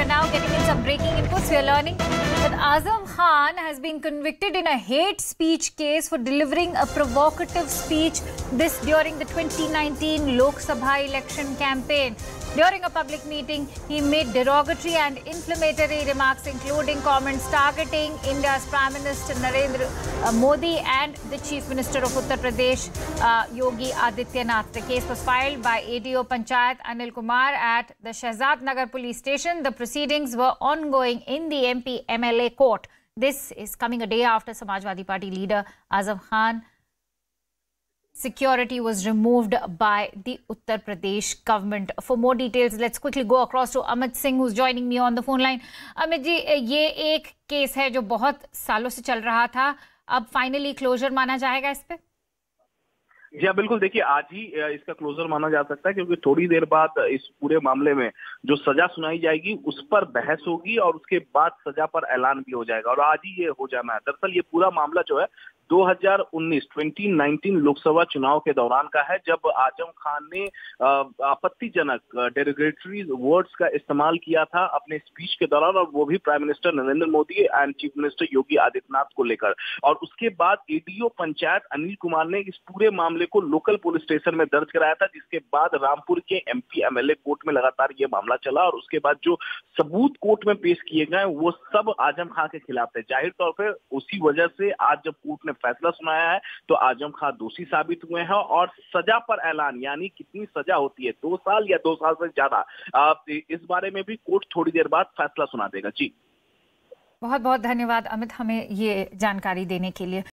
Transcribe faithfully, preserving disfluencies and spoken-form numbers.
we're now getting in some breaking inputs. We're learning that Azam Khan has been convicted in a hate speech case for delivering a provocative speech, this during the twenty nineteen Lok Sabha election campaign. During a public meeting, he made derogatory and inflammatory remarks, including comments targeting India's Prime Minister Narendra Modi and the Chief Minister of Uttar Pradesh, uh, Yogi Adityanath. The case was filed by A D O Panchayat Anil Kumar at the Shahzad Nagar police station. The proceedings were ongoing in the M P M L A court. This is coming a day after Samajwadi Party leader Azam Khan security was removed by the Uttar Pradesh government. For more details, let's quickly go across to Amit Singh, who's joining me on the phone line. Amit ji, ये एक case है जो बहुत सालों से चल रहा था, अब फाइनली क्लोजर माना जाएगा इस पे? जी हाँ, बिल्कुल। देखिए, आज ही इसका क्लोजर माना जा सकता है, क्योंकि थोड़ी देर बाद इस पूरे मामले में जो सजा सुनाई जाएगी उस पर बहस होगी और उसके बाद सजा पर ऐलान भी हो जाएगा, और आज ही ये हो जाना है। दरअसल ये पूरा मामला जो है दो हज़ार उन्नीस लोकसभा चुनाव के दौरान का है, जब आजम खान ने आपत्तिजनक डेरोगेटरी वर्ड्स का इस्तेमाल किया था अपने स्पीच के दौरान, और वो भी prime minister Narendra Modi and chief minister Yogi Adityanath को लेकर। और उसके बाद एडीओ पंचायत अनिल कुमार ने इस पूरे मामले को लोकल पुलिस स्टेशन में दर्ज कराया था, जिसके बाद रामपुर के एमपी एमएलए कोर्ट में लगातार ये मामला चला, और उसके बाद जो सबूत कोर्ट में पेश किए गए वो सब आजम खान के खिलाफ थे। जाहिर तौर पर उसी वजह से आज जब कोर्ट ने फैसला सुनाया है तो आजम खान दोषी साबित हुए हैं, और सजा पर ऐलान, यानी कितनी सजा होती है, दो साल या दो साल से ज्यादा, इस बारे में भी कोर्ट थोड़ी देर बाद फैसला सुना देगा। जी, बहुत बहुत धन्यवाद अमित, हमें ये जानकारी देने के लिए।